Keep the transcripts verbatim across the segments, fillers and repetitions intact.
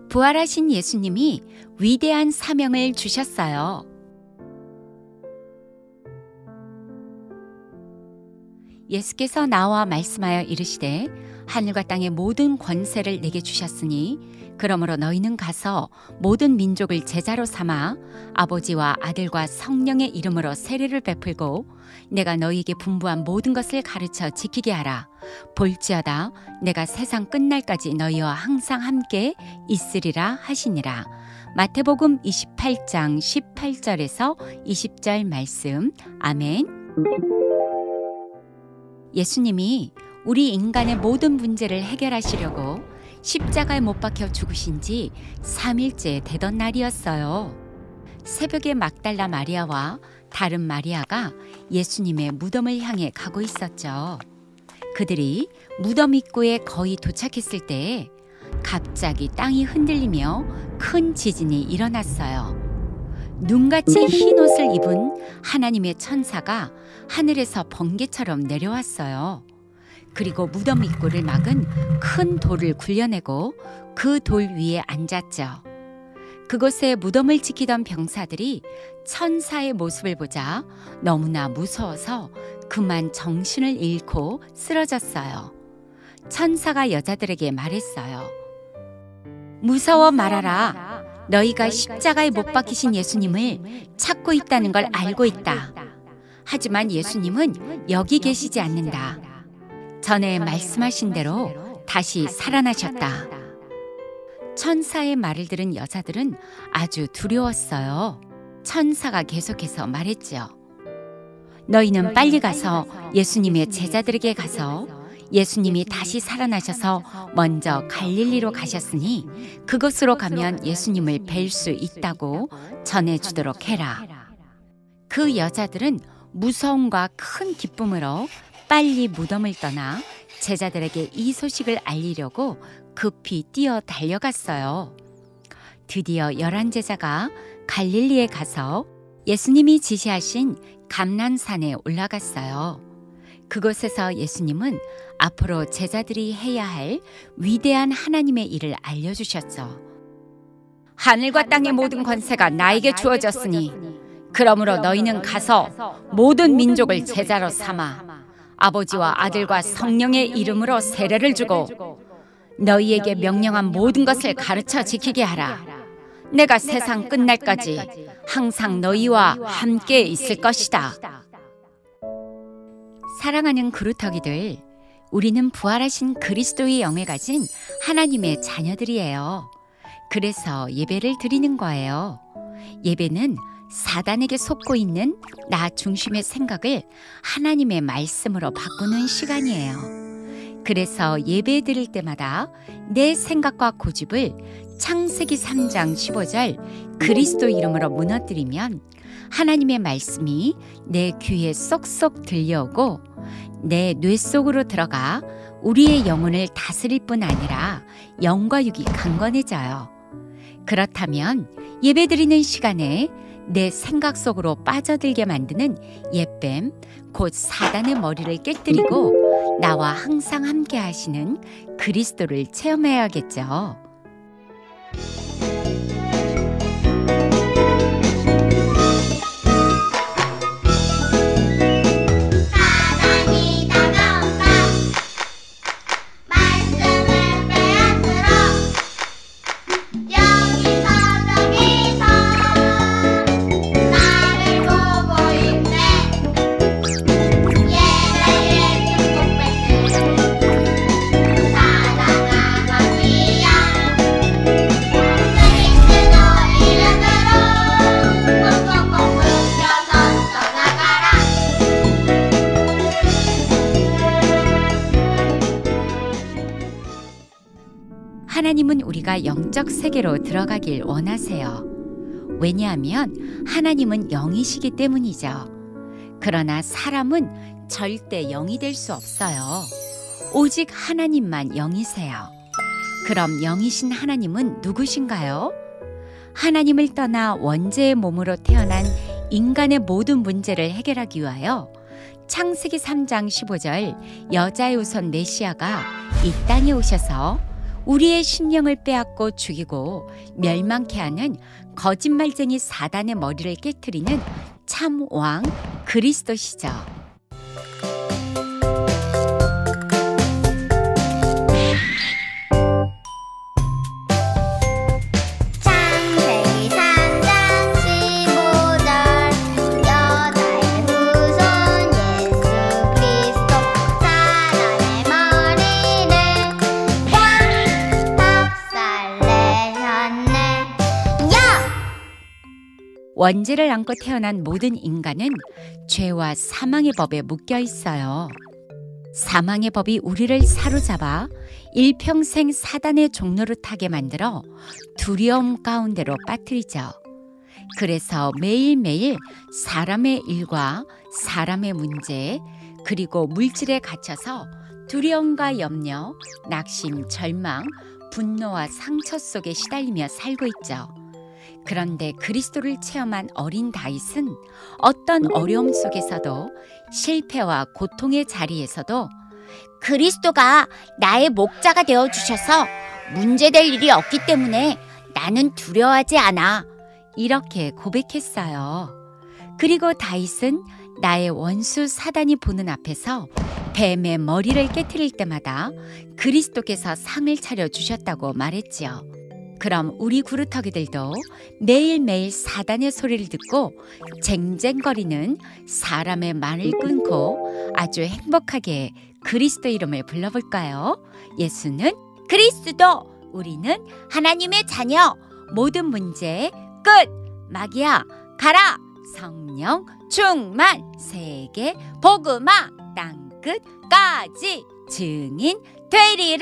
부활하신 예수님이 위대한 사명을 주셨어요. 예수께서 나와 말씀하여 이르시되 하늘과 땅의 모든 권세를 내게 주셨으니 그러므로 너희는 가서 모든 민족을 제자로 삼아 아버지와 아들과 성령의 이름으로 세례를 베풀고 내가 너희에게 분부한 모든 것을 가르쳐 지키게 하라. 볼지어다 내가 세상 끝날까지 너희와 항상 함께 있으리라 하시니라. 마태복음 이십팔 장 십팔 절에서 이십 절 말씀. 아멘. 예수님이 우리 인간의 모든 문제를 해결하시려고 십자가에 못 박혀 죽으신 지 삼 일째 되던 날이었어요. 새벽에 막달라 마리아와 다른 마리아가 예수님의 무덤을 향해 가고 있었죠. 그들이 무덤 입구에 거의 도착했을 때 갑자기 땅이 흔들리며 큰 지진이 일어났어요. 눈같이 흰 옷을 입은 하나님의 천사가 하늘에서 번개처럼 내려왔어요. 그리고 무덤 입구를 막은 큰 돌을 굴려내고 그 돌 위에 앉았죠. 그곳에 무덤을 지키던 병사들이 천사의 모습을 보자 너무나 무서워서 그만 정신을 잃고 쓰러졌어요. 천사가 여자들에게 말했어요. 무서워 말아라. 너희가 십자가에 못 박히신 예수님을 찾고 있다는 걸 알고 있다. 하지만 예수님은 여기 계시지 않는다. 전에 말씀하신 대로 다시 살아나셨다. 천사의 말을 들은 여자들은 아주 두려웠어요. 천사가 계속해서 말했죠. 너희는 빨리 가서 예수님의 제자들에게 가서 예수님이 다시 살아나셔서 먼저 갈릴리로 가셨으니 그곳으로 가면 예수님을 뵐 수 있다고 전해주도록 해라. 그 여자들은 무서움과 큰 기쁨으로 빨리 무덤을 떠나 제자들에게 이 소식을 알리려고 급히 뛰어 달려갔어요. 드디어 열한 제자가 갈릴리에 가서 예수님이 지시하신 감난산에 올라갔어요. 그곳에서 예수님은 앞으로 제자들이 해야 할 위대한 하나님의 일을 알려주셨죠. 하늘과 땅의 모든 권세가 나에게 주어졌으니 그러므로 너희는 가서 모든 민족을 제자로 삼아 아버지와 아들과 성령의 이름으로 세례를 주고 너희에게 명령한 모든 것을 가르쳐 지키게 하라. 내가 세상 끝날까지 항상 너희와 함께 있을 것이다. 사랑하는 그루터기들, 우리는 부활하신 그리스도의 영을 가진 하나님의 자녀들이에요. 그래서 예배를 드리는 거예요. 예배는 사단에게 속고 있는 나 중심의 생각을 하나님의 말씀으로 바꾸는 시간이에요. 그래서 예배 드릴 때마다 내 생각과 고집을 창세기 삼 장 십오 절 그리스도 이름으로 무너뜨리면 하나님의 말씀이 내 귀에 쏙쏙 들려오고 내 뇌 속으로 들어가 우리의 영혼을 다스릴 뿐 아니라 영과 육이 강건해져요. 그렇다면 예배드리는 시간에 내 생각 속으로 빠져들게 만드는 옛뱀, 곧 사단의 머리를 깨뜨리고 나와 항상 함께 하시는 그리스도를 체험해야겠죠. 하나님은 우리가 영적 세계로 들어가길 원하세요. 왜냐하면 하나님은 영이시기 때문이죠. 그러나 사람은 절대 영이 될 수 없어요. 오직 하나님만 영이세요. 그럼 영이신 하나님은 누구신가요? 하나님을 떠나 원죄의 몸으로 태어난 인간의 모든 문제를 해결하기 위하여 창세기 삼 장 십오 절 여자의 우선 메시아가 이 땅에 오셔서 우리의 심령을 빼앗고 죽이고 멸망케 하는 거짓말쟁이 사단의 머리를 깨트리는 참 왕 그리스도시죠. 원죄를 안고 태어난 모든 인간은 죄와 사망의 법에 묶여 있어요. 사망의 법이 우리를 사로잡아 일평생 사단의 종노릇하게 만들어 두려움 가운데로 빠뜨리죠. 그래서 매일매일 사람의 일과 사람의 문제, 그리고 물질에 갇혀서 두려움과 염려, 낙심, 절망, 분노와 상처 속에 시달리며 살고 있죠. 그런데 그리스도를 체험한 어린 다윗은 어떤 어려움 속에서도 실패와 고통의 자리에서도 그리스도가 나의 목자가 되어주셔서 문제될 일이 없기 때문에 나는 두려워하지 않아. 이렇게 고백했어요. 그리고 다윗은 나의 원수 사단이 보는 앞에서 뱀의 머리를 깨트릴 때마다 그리스도께서 상을 차려주셨다고 말했지요. 그럼 우리 구루터기들도 매일매일 사단의 소리를 듣고 쟁쟁거리는 사람의 말을 끊고 아주 행복하게 그리스도 이름을 불러볼까요? 예수는 그리스도, 우리는 하나님의 자녀, 모든 문제 끝, 마귀야 가라, 성령 충만, 세계 복음화 땅끝까지 증인 되리라.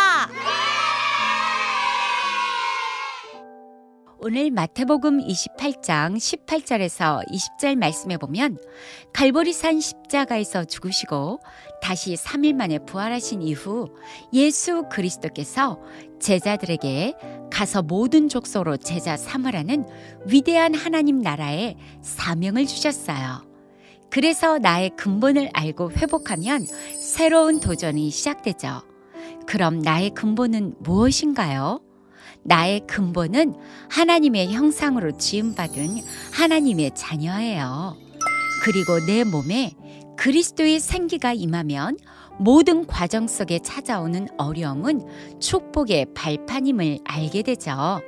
오늘 마태복음 이십팔 장 십팔 절에서 이십 절 말씀에 보면 갈보리산 십자가에서 죽으시고 다시 삼 일 만에 부활하신 이후 예수 그리스도께서 제자들에게 가서 모든 족속으로 제자 삼으라는 위대한 하나님 나라의 사명을 주셨어요. 그래서 나의 근본을 알고 회복하면 새로운 도전이 시작되죠. 그럼 나의 근본은 무엇인가요? 나의 근본은 하나님의 형상으로 지음받은 하나님의 자녀예요. 그리고 내 몸에 그리스도의 생기가 임하면 모든 과정 속에 찾아오는 어려움은 축복의 발판임을 알게 되죠.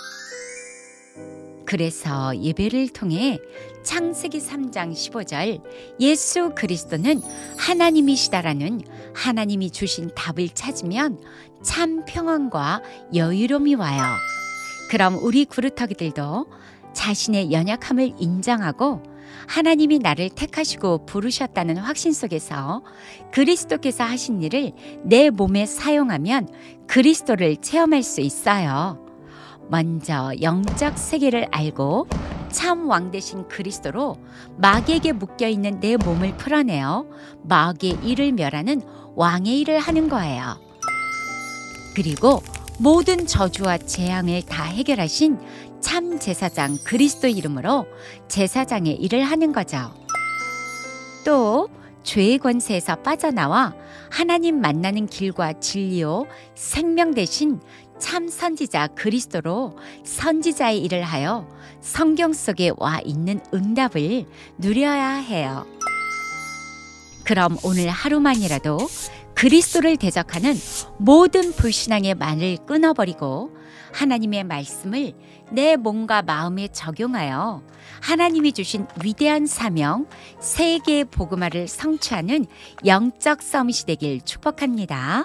그래서 예배를 통해 창세기 삼 장 십오 절 예수 그리스도는 하나님이시다라는 하나님이 주신 답을 찾으면 참 평안과 여유로움이 와요. 그럼 우리 구루터기들도 자신의 연약함을 인정하고 하나님이 나를 택하시고 부르셨다는 확신 속에서 그리스도께서 하신 일을 내 몸에 사용하면 그리스도를 체험할 수 있어요. 먼저 영적 세계를 알고 참 왕 되신 그리스도로 마귀에게 묶여있는 내 몸을 풀어내어 마귀의 일을 멸하는 왕의 일을 하는 거예요. 그리고 모든 저주와 재앙을 다 해결하신 참 제사장 그리스도 이름으로 제사장의 일을 하는 거죠. 또 죄의 권세에서 빠져나와 하나님 만나는 길과 진리요 생명 되신 참 선지자 그리스도로 선지자의 일을 하여 성경 속에 와 있는 응답을 누려야 해요. 그럼 오늘 하루만이라도 그리스도를 대적하는 모든 불신앙의 말을 끊어버리고 하나님의 말씀을 내 몸과 마음에 적용하여 하나님이 주신 위대한 사명, 세계의 복음화를 성취하는 영적 서밋이 되길 축복합니다.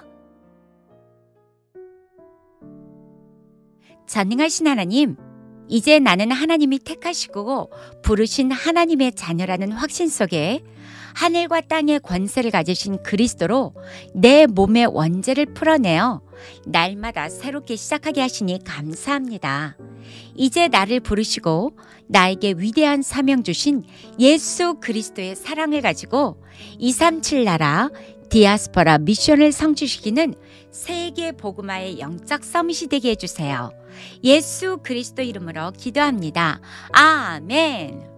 전능하신 하나님, 이제 나는 하나님이 택하시고 부르신 하나님의 자녀라는 확신 속에 하늘과 땅의 권세를 가지신 그리스도로 내 몸의 원죄를 풀어내어 날마다 새롭게 시작하게 하시니 감사합니다. 이제 나를 부르시고 나에게 위대한 사명 주신 예수 그리스도의 사랑을 가지고 이백삼십칠 나라 디아스포라 미션을 성취시키는 세계 복음화의 영적 서밋이 되게 해주세요. 예수 그리스도 이름으로 기도합니다. 아멘.